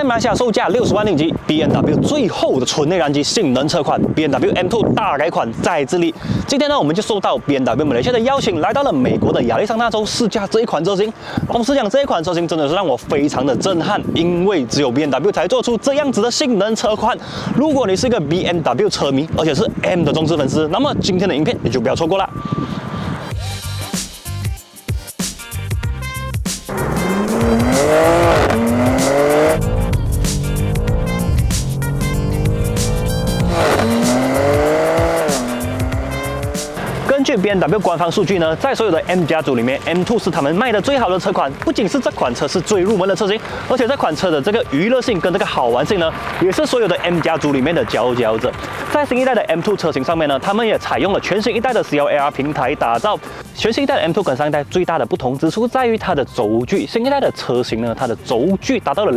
马来西亚售价60万令吉 ，BMW 最后的纯内燃机性能车款 BMW M2 大改款在这里。今天呢，我们就受到 BMW 马来西亚的邀请，来到了美国的亚利桑那州试驾这一款车型。老实讲，这一款车型真的是让我非常的震撼，因为只有 BMW 才做出这样子的性能车款。如果你是一个 BMW 车迷，而且是 M 的忠实粉丝，那么今天的影片你就不要错过了。 根据 BMW 官方数据呢，在所有的 M 家族里面 ，M2 是他们卖的最好的车款。不仅是这款车是最入门的车型，而且这款车的这个娱乐性跟这个好玩性呢，也是所有的 M 家族里面的佼佼者。在新一代的 M2 车型上面呢，他们也采用了全新一代的 CLAR 平台打造。全新一代的 M2 跟上一代最大的不同之处在于它的轴距。新一代的车型呢，它的轴距达到了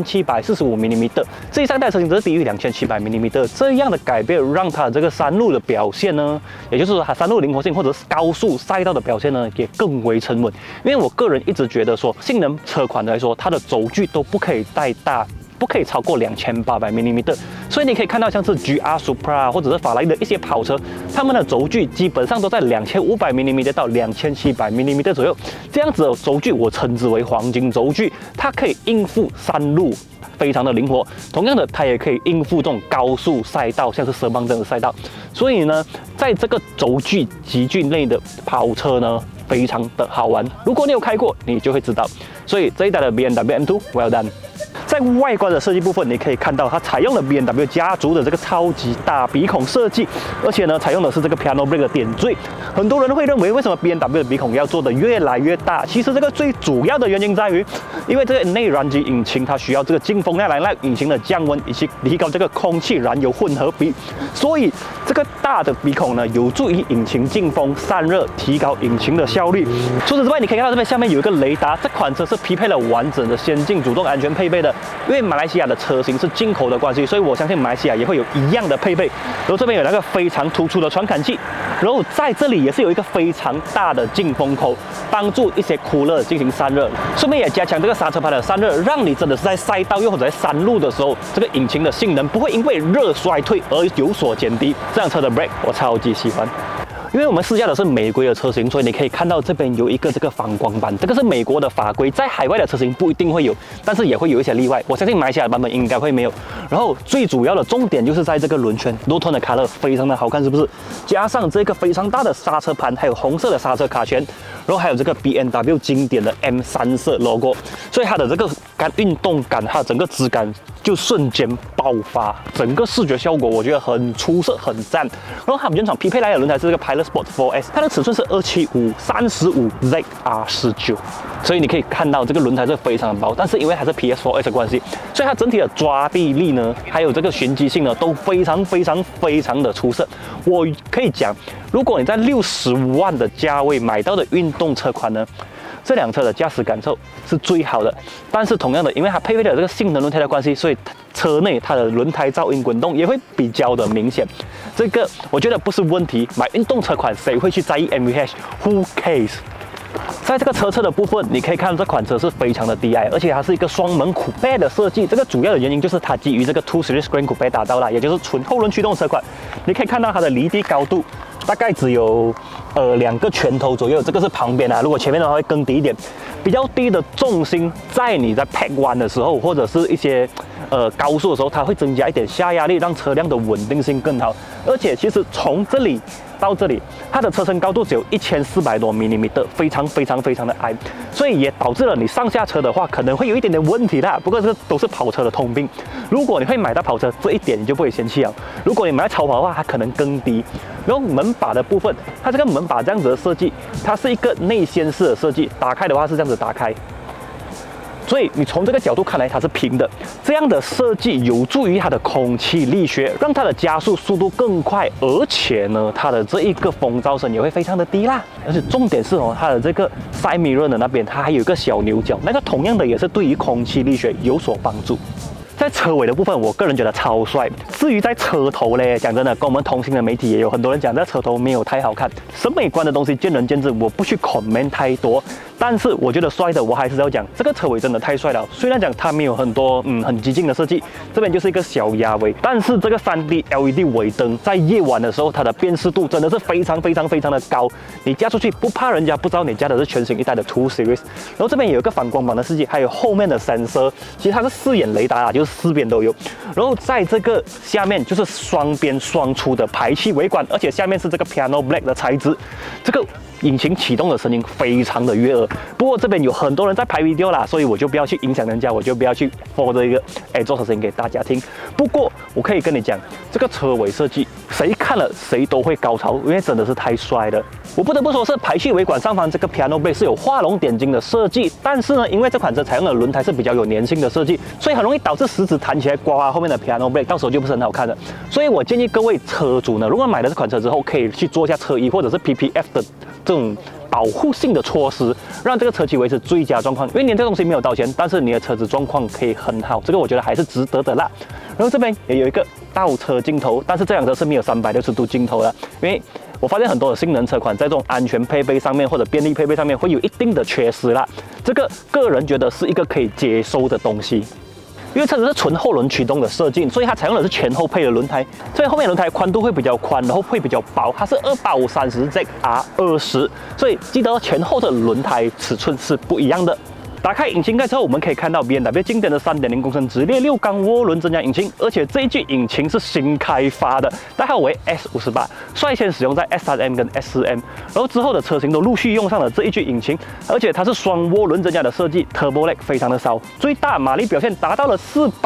2745 mm， 这一上一代车型则是低于2700 mm。这样的改变让它这个山路的表现呢，也就是说它山路灵活性或者是高速赛道的表现呢，也更为沉稳。因为我个人一直觉得说，性能车款来说，它的轴距都不可以太大。 不可以超过2800 mm， 所以你可以看到像是 GR Supra 或者是法拉利的一些跑车，它们的轴距基本上都在2500 mm 到2700 mm 左右。这样子的轴距我称之为黄金轴距，它可以应付山路，非常的灵活。同样的，它也可以应付这种高速赛道，像是蛇棒这样的赛道。所以呢，在这个轴距集聚内的跑车呢，非常的好玩。如果你有开过，你就会知道。所以这一代的 BMW M2 well done。 在外观的设计部分，你可以看到它采用了 BMW 家族的这个超级大鼻孔设计，而且呢，采用的是这个 Piano Brake 的点缀。很多人会认为，为什么 BMW 的鼻孔要做得越来越大？其实这个最主要的原因在于，因为这个内燃机引擎它需要这个进风量来让引擎的降温，以及提高这个空气燃油混合比。所以这个大的鼻孔呢，有助于引擎进风散热，提高引擎的效率。除此之外，你可以看到这边下面有一个雷达，这款车是匹配了完整的先进主动安全配备的。 因为马来西亚的车型是进口的关系，所以我相信马来西亚也会有一样的配备。然后这边有那个非常突出的传感器，然后在这里也是有一个非常大的进风口，帮助一些酷热进行散热。顺便也加强这个刹车盘的散热，让你真的是在赛道又或者在山路的时候，这个引擎的性能不会因为热衰退而有所减低。这辆车的 brake 我超级喜欢。 因为我们试驾的是美规的车型，所以你可以看到这边有一个这个反光板，这个是美国的法规，在海外的车型不一定会有，但是也会有一些例外。我相信马来西亚的版本应该会没有。然后最主要的重点就是在这个轮圈，Loton的 color 非常的好看，是不是？加上这个非常大的刹车盘，还有红色的刹车卡钳，然后还有这个 BMW 经典的 M3色 logo， 所以它的这个运动感，它的整个质感就瞬间爆发，整个视觉效果我觉得很出色，很赞。然后它原厂匹配来的轮胎是这个 Pilot Sport 4S， 它的尺寸是275/35 ZR19， 所以你可以看到这个轮胎是非常的薄，但是因为它是 PS4S 的关系，所以它整体的抓地力呢，还有这个循迹性呢，都非常的出色。我可以讲，如果你在60万的价位买到的运动车款呢， 这辆车的驾驶感受是最好的，但是同样的，因为它配备了这个性能轮胎的关系，所以车内它的轮胎噪音滚动也会比较的明显。这个我觉得不是问题，买运动车款谁会去在意 MVH？Who cares？ 在这个车侧的部分，你可以看到这款车是非常的低矮，而且它是一个双门酷配的设计。这个主要的原因就是它基于这个 Two Series Grand Coupe 打造啦，也就是纯后轮驱动车款。你可以看到它的离地高度大概只有2个拳头左右，这个是旁边啊，如果前面的话会更低一点。比较低的重心，在你在 pack 弯的时候，或者是一些高速的时候，它会增加一点下压力，让车辆的稳定性更好。而且其实从这里到这里，它的车身高度只有1400多 mm， 非常的矮，所以也导致了你上下车的话可能会有一点点问题啦。不过这个都是跑车的通病。如果你会买到跑车，这一点你就不会嫌弃了。如果你买到超跑的话，它可能更低。然后门把的部分，它这个门把这样子的设计，它是一个内掀式的设计，打开的话是这样子打开。 所以你从这个角度看来，它是平的。这样的设计有助于它的空气力学，让它的加速速度更快，而且呢，它的这一个风噪声也会非常的低啦。而且重点是它的这个 side mirror 的那边，它还有一个小牛角，那个同样的也是对于空气力学有所帮助。 在车尾的部分，我个人觉得超帅。至于在车头嘞，讲真的，跟我们同行的媒体也有很多人讲，这车头没有太好看。审美观的东西见仁见智，我不去 comment 太多。 但是我觉得帅的，我还是要讲这个车尾真的太帅了。虽然讲它没有很多很激进的设计，这边就是一个小鸭尾，但是这个3D LED 尾灯在夜晚的时候，它的辨识度真的是非常的高。你驾出去不怕人家不知道你驾的是全新一代的2 Series。然后这边有一个反光板的设计，还有后面的sensor，其实它是4眼雷达啊，就是4边都有。然后在这个下面就是双边双出的排气尾管，而且下面是这个 Piano Black 的材质，这个引擎启动的声音非常的悦耳。不过这边有很多人在拍 video 啦，所以我就不要去影响人家，我就不要去 for 这一个做声音给大家听。不过我可以跟你讲，这个车尾设计谁看了谁都会高潮，因为真的是太帅了。我不得不说是排气尾管上方这个 Piano Black 是有画龙点睛的设计，但是呢，因为这款车采用的轮胎是比较有粘性的设计，所以很容易导致食指弹起来刮后面的 Piano Black， 到时候就不是很好看的。所以我建议各位车主呢，如果买了这款车之后，可以去做一下车衣或者是 PPF 的这种保护性的措施，让这个车漆维持最佳状况。因为粘这东西没有刀钱，但是你的车子状况可以很好，这个我觉得还是值得的啦。然后这边也有一个倒车镜头，但是这辆车是没有360度镜头的，因为我发现很多的性能车款在这种安全配备上面或者便利配备上面会有一定的缺失啦。这个个人觉得是一个可以接受的东西。因为车子是纯后轮驱动的设计，所以它采用的是前后配的轮胎，所以后面轮胎宽度会比较宽，然后会比较薄，它是285/30ZR20，所以记得前后的轮胎尺寸是不一样的。打开引擎盖之后，我们可以看到 BMW 经典的3.0公升直列6缸涡轮增压引擎，而且这一具引擎是新开发的，代号为 S58， 率先使用在 S3M 跟 S4M， 然后之后的车型都陆续用上了这一具引擎，而且它是双涡轮增压的设计 ，Turbo Lag 非常的少，最大马力表现达到了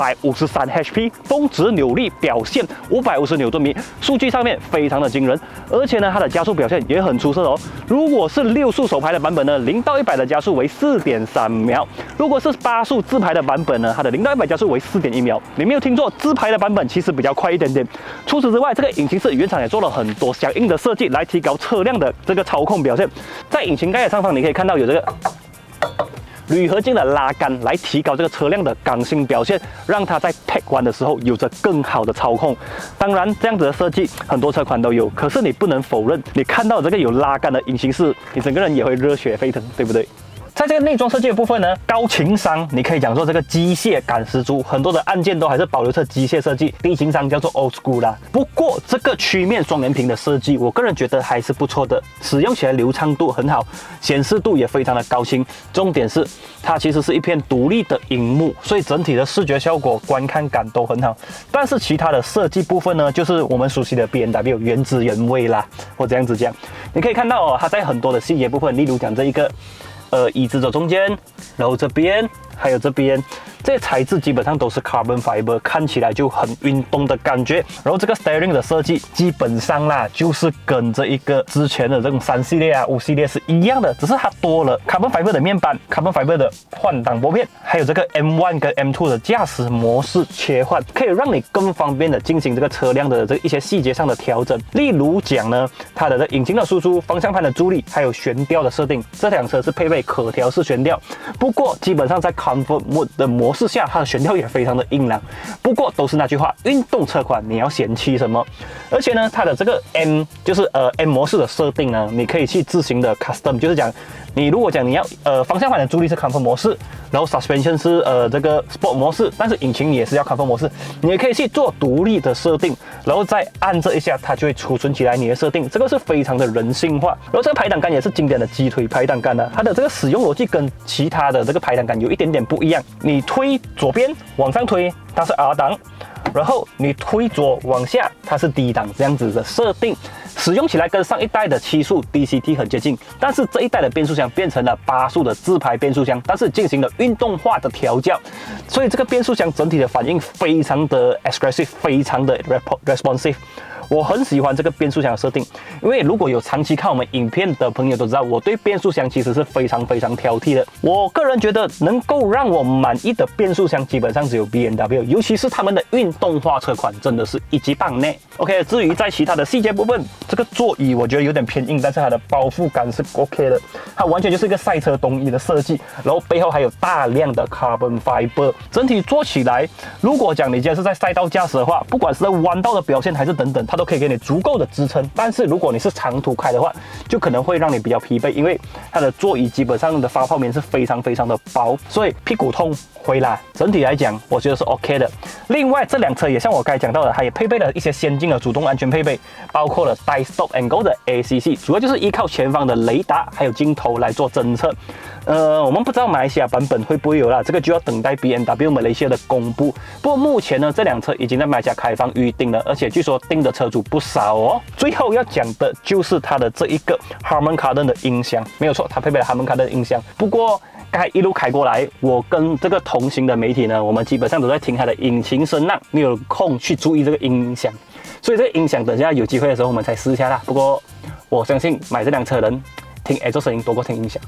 453 HP， 峰值扭力表现550牛顿米，数据上面非常的惊人，而且呢，它的加速表现也很出色哦。如果是6速手排的版本呢，0到100的加速为4.3秒。如果是8速自排的版本呢，它的0到100加速为4.1秒。你没有听错，自排的版本其实比较快一点点。除此之外，这个引擎室原厂也做了很多相应的设计来提高车辆的这个操控表现。在引擎盖的上方，你可以看到有这个铝合金的拉杆来提高这个车辆的刚性表现，让它在 take 弯的时候有着更好的操控。当然，这样子的设计很多车款都有，可是你不能否认，你看到这个有拉杆的引擎室，你整个人也会热血沸腾，对不对？在这个内装设计的部分呢，高情商，你可以讲说这个机械感十足，很多的按键都还是保留着机械设计。低情商叫做 old school 啦。不过这个曲面双联屏的设计，我个人觉得还是不错的，使用起来流畅度很好，显示度也非常的高清。重点是它其实是一片独立的荧幕，所以整体的视觉效果、观看感都很好。但是其他的设计部分呢，就是我们熟悉的 BMW 原汁原味啦，我这样子讲，你可以看到哦，它在很多的细节部分，例如讲这一个。椅子走中间，然后这边还有这边，这些材质基本上都是 carbon fiber， 看起来就很运动的感觉。然后这个 steering 的设计基本上啦，就是跟这一个之前的这种3系列啊、5系列是一样的，只是它多了 carbon fiber 的面板、carbon fiber 的换挡拨片，还有这个 M1 跟 M2 的驾驶模式切换，可以让你更方便的进行这个车辆的这一些细节上的调整。例如讲呢，它的引擎的输出、方向盘的助力，还有悬吊的设定，这辆车是配备可调式悬吊。不过基本上在 Comfort Mode 的模式下，它的悬吊也非常的硬朗。不过都是那句话，运动车款你要嫌弃什么？而且呢，它的这个 M 就是 M 模式的设定呢，你可以去自行的 custom， 就是讲你如果讲你要方向盘的助力是 Comfort 模式，然后 suspension 是这个 Sport 模式，但是引擎你也是要 Comfort 模式，你也可以去做独立的设定，然后再按这一下，它就会储存起来你的设定，这个是非常的人性化。然后这个排挡杆也是经典的鸡腿排挡杆呢，它的这个使用逻辑跟其他的这个排挡杆有一点点不一样。你推左边往上推，它是 R 档，然后你推左往下，它是 D 档，这样子的设定。使用起来跟上一代的7速 DCT 很接近，但是这一代的变速箱变成了8速的自排变速箱，但是进行了运动化的调教，所以这个变速箱整体的反应非常的 aggressive， 非常的 responsive。我很喜欢这个变速箱的设定，因为如果有长期看我们影片的朋友都知道，我对变速箱其实是非常挑剔的。我个人觉得能够让我满意的变速箱基本上只有 BMW， 尤其是他们的运动化车款真的是一级棒呢。OK， 至于在其他的细节部分，这个座椅我觉得有点偏硬，但是它的包覆感是 OK 的，它完全就是一个赛车冬衣的设计，然后背后还有大量的 carbon fiber， 整体坐起来，如果讲你今天是在赛道驾驶的话，不管是在弯道的表现还是等等，它都可以给你足够的支撑。但是如果你是长途开的话，就可能会让你比较疲惫，因为它的座椅基本上的发泡棉是非常的薄，所以屁股痛回来。整体来讲，我觉得是 OK 的。另外，这辆车也像我刚才讲到的，它也配备了一些先进的主动安全配备，包括了带 Stop and Go 的 ACC， 主要就是依靠前方的雷达还有镜头来做侦测。我们不知道马来西亚版本会不会有啦，这个就要等待 BMW 马来西亚的公布。不过目前呢，这辆车已经在马来西亚开放预定了，而且据说订的车主不少哦。最后要讲的就是它的这一个 Harman Kardon 的音箱，没有错，它配备了 Harman Kardon 的音箱。不过刚才一路开过来，我跟这个同行的媒体呢，我们基本上都在听它的引擎声浪，没有空去注意这个音响。所以这个音响等下有机会的时候我们才试一下啦。不过我相信买这辆车的人听 exhaust 声音多过听音响。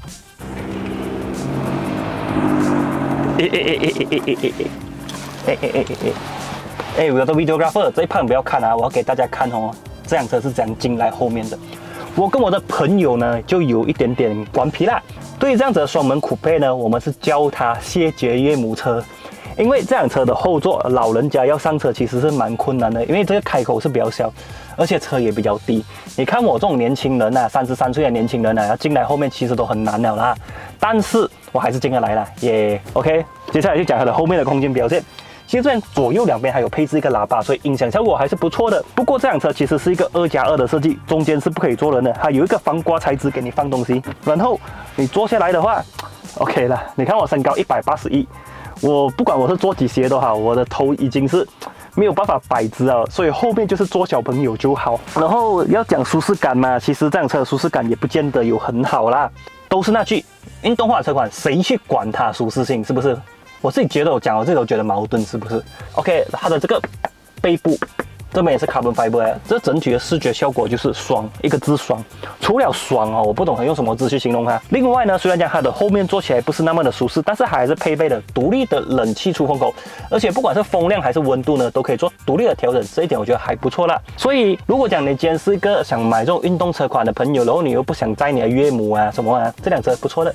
我的 videographer 这一盘不要看啊，我要给大家看哦，这辆车是怎样进来后面的。我跟我的朋友呢就有一点点顽皮啦。对于这样子的双门coupe呢，我们是叫它谢绝岳母车。因为这辆车的后座，老人家要上车其实是蛮困难的，因为这个开口是比较小，而且车也比较低。你看我这种年轻人啊，33岁的年轻人啊，要进来后面其实都很难了啦。但是我还是进得来了，耶、OK。接下来就讲它的后面的空间表现。其实这边左右两边还有配置一个喇叭，所以音响效果还是不错的。不过这辆车其实是一个2+2的设计，中间是不可以坐人的，它有一个防刮材质给你放东西。然后你坐下来的话 ，OK 了。你看我身高181。我不管我是坐几斜都好，我的头已经是没有办法摆直了，所以后面就是坐小朋友就好。然后要讲舒适感嘛，其实这辆车的舒适感也不见得有很好啦。都是那句，运动化的车款谁去管它舒适性，是不是？我自己觉得我讲我自己都觉得矛盾，是不是 ？OK， 它的这个背部这边也是 carbon fiber， 这整体的视觉效果就是爽，一个字爽。除了爽哦，我不懂用什么字去形容它。另外呢，虽然讲它的后面坐起来不是那么的舒适，但是还是配备了独立的冷气出风口，而且不管是风量还是温度呢，都可以做独立的调整，这一点我觉得还不错啦。所以如果讲你今天是一个想买这种运动车款的朋友，然后你又不想载你的岳母啊什么啊，这辆车不错的。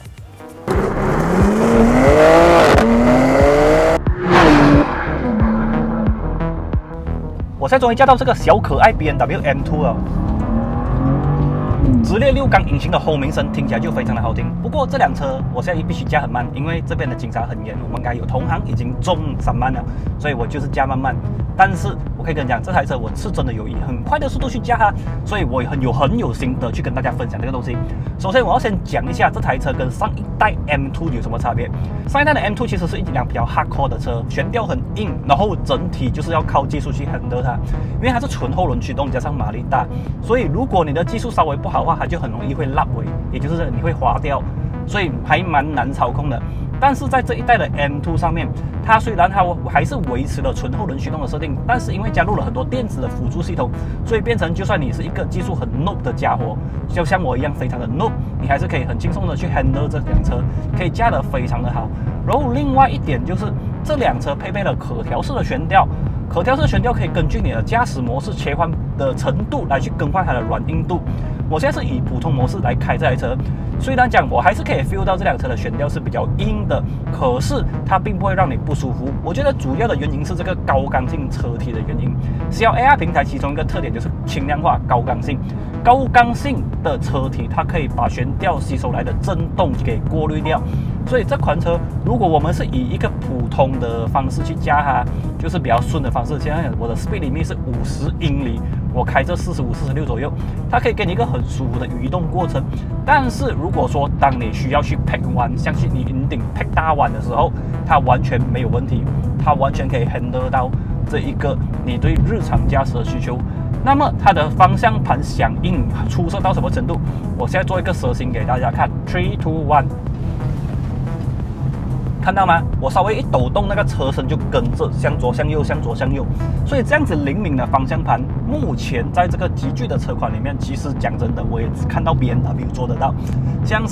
我现在终于驾到这个小可爱 BMW M2 了。直列6缸引擎的轰鸣声听起来就非常的好听。不过这辆车我现在必须驾很慢，因为这边的警察很严，我们刚才有同行已经中3慢了，所以我就是驾慢慢。但是我可以跟你讲，这台车我是真的有以很快的速度去驾它，所以我很有心得去跟大家分享这个东西。首先我要先讲一下这台车跟上一代 M2 有什么差别。上一代的 M2 其实是一辆比较 hardcore 的车，悬吊很硬，然后整体就是要靠技术去 handle 它，因为它是纯后轮驱动加上马力大，所以如果你的技术稍微不好的话，它就很容易会落尾，也就是你会滑掉，所以还蛮难操控的。但是在这一代的 M2 上面，它虽然它还是维持了纯后轮驱动的设定，但是因为加入了很多电子的辅助系统，所以变成就算你是一个技术很 noob 的家伙，就像我一样非常的 noob， 你还是可以很轻松的去 handle 这辆车，可以驾得非常的好。然后另外一点就是这辆车配备了可调式的悬吊。可调式悬吊可以根据你的驾驶模式切换的程度来去更换它的软硬度。我现在是以普通模式来开这台车，虽然讲我还是可以 feel 到这辆车的悬吊是比较硬的，可是它并不会让你不舒服。我觉得主要的原因是这个高刚性车体的原因。CLAR 平台其中一个特点就是轻量化、高刚性。高刚性的车体，它可以把悬吊吸收来的震动给过滤掉。所以这款车，如果我们是以一个普通的方式去驾它，就是比较顺的方式。现在我的 speed limit是50英里，我开这45、46左右，它可以给你一个很舒服的移动过程。但是如果说当你需要去 pack 弯，像去你云顶 pack 大弯的时候，它完全没有问题，它完全可以 handle 到这一个你对日常驾驶的需求。那么它的方向盘响应出色到什么程度？我现在做一个蛇形给大家看 ，3、2、1。看到吗？我稍微一抖动，那个车身就跟着向左向右，向左向右。所以这样子灵敏的方向盘，目前在这个极具的车款里面，其实讲真的，我也只看到 BMW 做得到。像是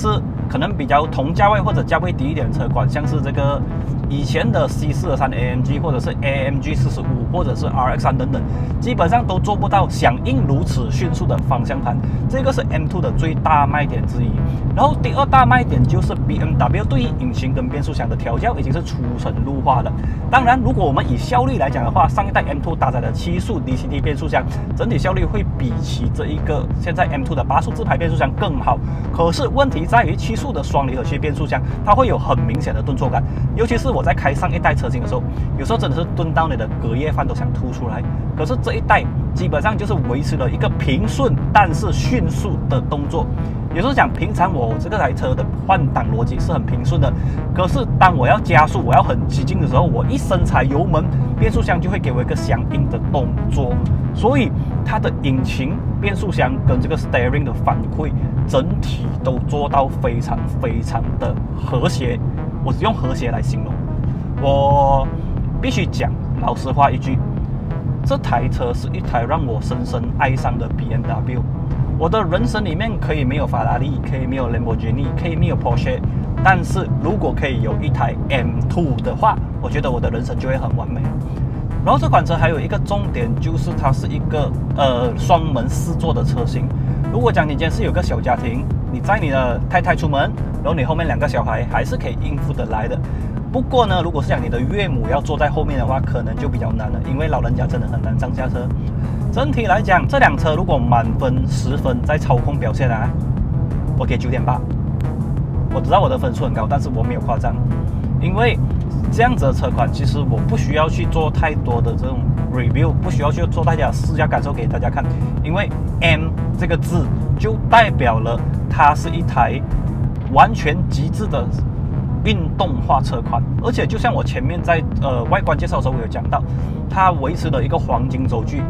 可能比较同价位或者价位低一点的车款，像是这个以前的 C43 AMG 或者是 AMG 45或者是 RX3 等等，基本上都做不到响应如此迅速的方向盘。这个是 M2 的最大卖点之一。然后第二大卖点就是 BMW 对于引擎跟变速箱的调教已经是出神入化了。当然，如果我们以效率来讲的话，上一代 M2 搭载的7速 DCT 变速箱，整体效率会比起这一个现在 M2 的8速自排变速箱更好。可是问题在于7速的双离合器变速箱，它会有很明显的顿挫感，尤其是我在开上一代车型的时候，有时候真的是蹲到你的隔夜饭都想吐出来。可是这一代基本上就是维持了一个平顺但是迅速的动作。也就是讲，平常我这个台车的换挡逻辑是很平顺的，可是当我要加速，我要很激进的时候，我一伸踩油门，变速箱就会给我一个响应的动作。所以它的引擎、变速箱跟这个 steering 的反馈，整体都做到非常的和谐。我只用和谐来形容。我必须讲老实话一句，这台车是一台让我深深爱上的 BMW。我的人生里面可以没有法拉利，可以没有兰博基尼，可以没有 Porsche， 但是如果可以有一台 M2 的话，我觉得我的人生就会很完美。然后这款车还有一个重点，就是它是一个双门4座的车型。如果讲你今天是有个小家庭，你载你的太太出门，然后你后面2个小孩，还是可以应付得来的。不过呢，如果是讲你的岳母要坐在后面的话，可能就比较难了，因为老人家真的很难上下车。整体来讲，这辆车如果满分10分在操控表现啊，我给9.8。我知道我的分数很高，但是我没有夸张，因为这样子的车款，其实我不需要去做太多的这种 review， 不需要去做大家试驾感受给大家看，因为 M 这个字就代表了它是一台完全极致的运动化车款。而且就像我前面在外观介绍的时候，我有讲到，它维持了一个黄金轴距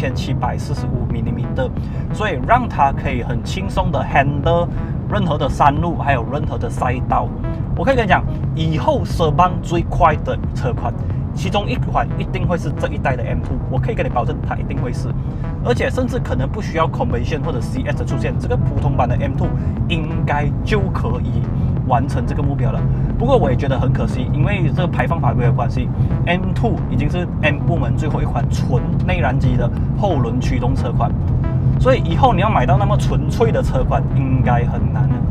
2745mm，所以让它可以很轻松的 handle 任何的山路，还有任何的赛道。我可以跟你讲，以后奢邦最快的车款，其中一款一定会是这一代的 M2， 我可以跟你保证，它一定会是。而且甚至可能不需要 Convention 或者 CS 的出现，这个普通版的 M2 应该就可以完成这个目标了。不过我也觉得很可惜，因为这个排放法规的关系 ，M2 已经是 M 部门最后一款纯内燃机的后轮驱动车款，所以以后你要买到那么纯粹的车款，应该很难了。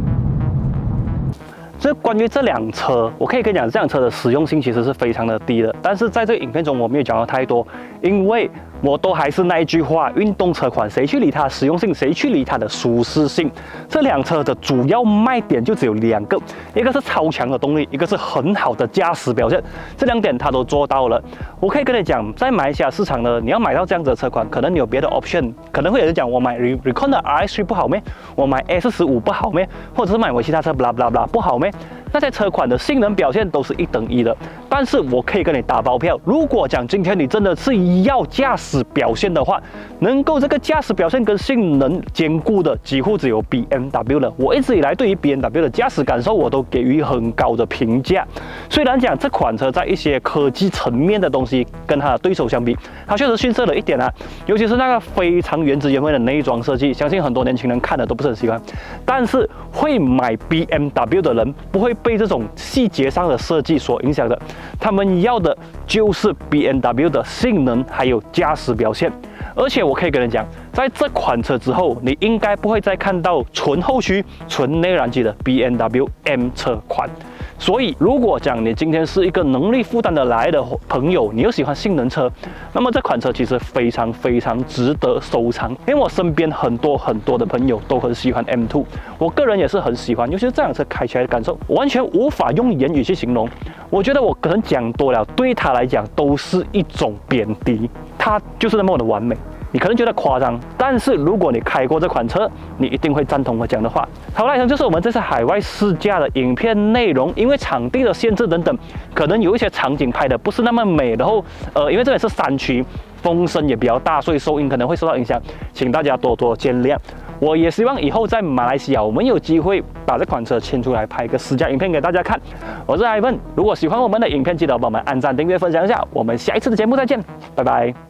这关于这辆车，我可以跟你讲，这辆车的实用性其实是非常的低的。但是在这个影片中，我没有讲到太多，因为我都还是那一句话，运动车款谁去理它的实用性，谁去理它的舒适性？这辆车的主要卖点就只有2个，一个是超强的动力，一个是很好的驾驶表现。这2点它都做到了。我可以跟你讲，在马来西亚市场呢，你要买到这样子的车款，可能你有别的 option， 可能会有人讲，我买 Recon 的 RS3 不好咩？我买 S15 不好咩？或者是买我其他车 blah blah blah 不好咩？那些车款的性能表现都是1等1的，但是我可以跟你打包票，如果讲今天你真的是要驾驶表现的话，能够这个驾驶表现跟性能兼顾的，几乎只有 BMW 了。我一直以来对于 BMW 的驾驶感受，我都给予很高的评价。虽然讲这款车在一些科技层面的东西跟它的对手相比，它确实逊色了一点啊，尤其是那个非常原汁原味的内装设计，相信很多年轻人看了都不是很喜欢。但是会买 BMW 的人不会被这种细节上的设计所影响的，他们要的就是 BMW 的性能还有驾驶表现。而且我可以跟你讲，在这款车之后，你应该不会再看到纯后驱、纯内燃机的 BMW M 车款。所以，如果讲你今天是一个能力负担得来的朋友，你又喜欢性能车，那么这款车其实非常值得收藏。因为我身边很多的朋友都很喜欢 M2， 我个人也是很喜欢，尤其是这辆车开起来的感受，完全无法用言语去形容。我觉得我可能讲多了，对他来讲都是一种贬低，它就是那么的完美。你可能觉得夸张，但是如果你开过这款车，你一定会赞同我讲的话。好了，以上就是我们这次海外试驾的影片内容。因为场地的限制等等，可能有一些场景拍的不是那么美，然后因为这里是山区，风声也比较大，所以收音可能会受到影响，请大家多多见谅。我也希望以后在马来西亚，我们有机会把这款车牵出来拍个试驾影片给大家看。我是Ivan，如果喜欢我们的影片，记得帮我们按赞、订阅、分享一下。我们下一次的节目再见，拜拜。